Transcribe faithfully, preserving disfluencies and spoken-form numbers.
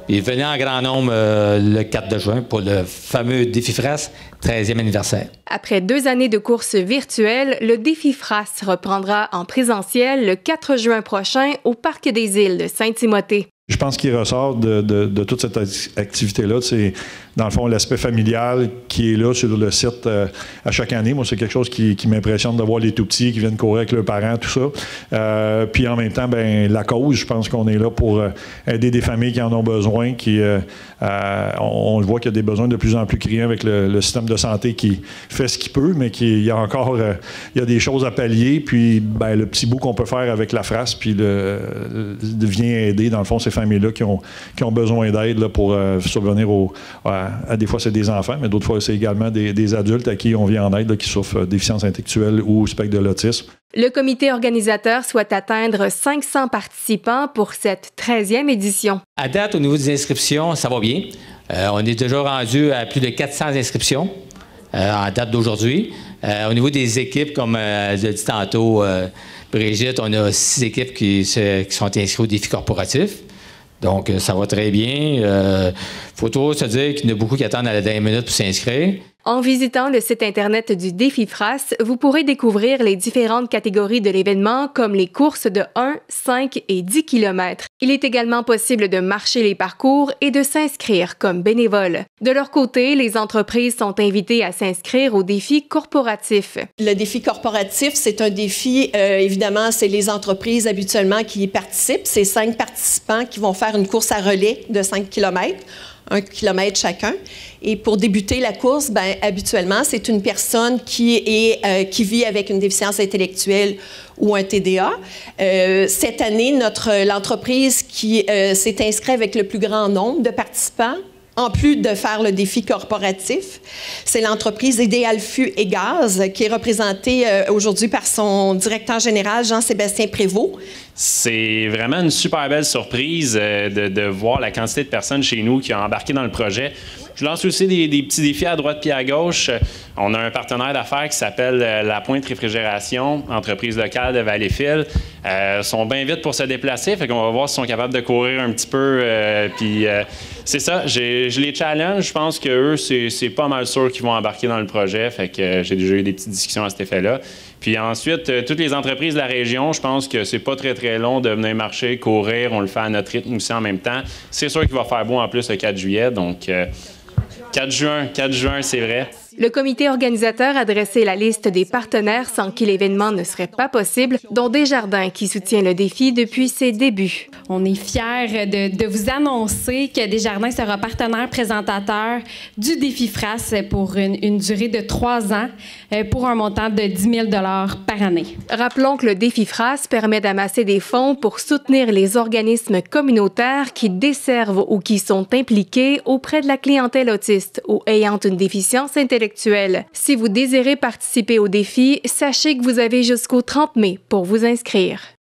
Et venez en grand nombre euh, le quatre juin pour le fameux Défi Frasse, treizième anniversaire. Après deux années de courses virtuelles, le Défi Frasse reprendra en présentiel le quatre juin prochain au Parc des Îles de Saint-Timothée. Je pense qu'il ressort de, de, de toute cette activité-là, c'est dans le fond l'aspect familial qui est là sur le site euh, à chaque année. Moi, c'est quelque chose qui, qui m'impressionne de voir les tout-petits qui viennent courir avec leurs parents, tout ça. Euh, puis en même temps, ben la cause, je pense qu'on est là pour euh, aider des familles qui en ont besoin, qui euh, euh, on, on voit qu'il y a des besoins de plus en plus criants avec le, le système de santé qui fait ce qu'il peut, mais qui il y a encore euh, il y a des choses à pallier. Puis ben, le petit bout qu'on peut faire avec la Frasse, puis le, le vient aider dans le fond ces familles-là qui ont, qui ont besoin d'aide là, pour euh, subvenir aux, à, à des fois c'est des enfants, mais d'autres fois c'est également des, des adultes à qui on vient en aide là, qui souffrent de déficience intellectuelle ou spectre de l'autisme. Le comité organisateur souhaite atteindre cinq cents participants pour cette treizième édition. À date, au niveau des inscriptions, ça va bien. Euh, on est déjà rendu à plus de quatre cents inscriptions euh, en date d'aujourd'hui. Euh, au niveau des équipes, comme euh, je l'ai dit tantôt, euh, Brigitte, on a six équipes qui, se, qui sont inscrites au défi corporatif. Donc, ça va très bien. Il euh, faut toujours se dire qu'il y en a beaucoup qui attendent à la dernière minute pour s'inscrire. En visitant le site Internet du Défi Frasse, vous pourrez découvrir les différentes catégories de l'événement comme les courses de un, cinq et dix kilomètres. Il est également possible de marcher les parcours et de s'inscrire comme bénévole. De leur côté, les entreprises sont invitées à s'inscrire au défi corporatif. Le défi corporatif, c'est un défi, euh, évidemment, c'est les entreprises habituellement qui y participent. C'est cinq participants qui vont faire une course à relais de cinq kilomètres. Un kilomètre chacun. Et pour débuter la course, ben, habituellement, c'est une personne qui, est, euh, qui vit avec une déficience intellectuelle ou un T D A. Euh, cette année, notre, l'entreprise qui euh, s'est inscrite avec le plus grand nombre de participants, en plus de faire le défi corporatif, c'est l'entreprise Idéalfu et Gaz qui est représentée euh, aujourd'hui par son directeur général, Jean-Sébastien Prévost. C'est vraiment une super belle surprise euh, de, de voir la quantité de personnes chez nous qui ont embarqué dans le projet. Je lance aussi des, des petits défis à droite puis à gauche. On a un partenaire d'affaires qui s'appelle La Pointe Réfrigération, entreprise locale de Valleyfield. Euh, ils sont bien vite pour se déplacer, fait qu'on va voir s'ils sont capables de courir un petit peu. Euh, puis euh, c'est ça, j'ai, je les challenge. Je pense qu'eux, c'est, c'est pas mal sûr qu'ils vont embarquer dans le projet. Fait que euh, j'ai déjà eu des petites discussions à cet effet-là. Puis ensuite, euh, toutes les entreprises de la région, je pense que c'est pas très, très long de venir marcher, courir. On le fait à notre rythme aussi en même temps. C'est sûr qu'il va faire beau en plus le quatre juillet, donc euh, quatre juin, quatre juin, c'est vrai. Le comité organisateur a dressé la liste des partenaires sans qui l'événement ne serait pas possible, dont Desjardins qui soutient le défi depuis ses débuts. On est fiers de, de vous annoncer que Desjardins sera partenaire présentateur du Défi Frasse pour une, une durée de trois ans pour un montant de dix mille dollars par année. Rappelons que le Défi Frasse permet d'amasser des fonds pour soutenir les organismes communautaires qui desservent ou qui sont impliqués auprès de la clientèle autiste ou ayant une déficience intellectuelle. Si vous désirez participer au défi, sachez que vous avez jusqu'au trente mai pour vous inscrire.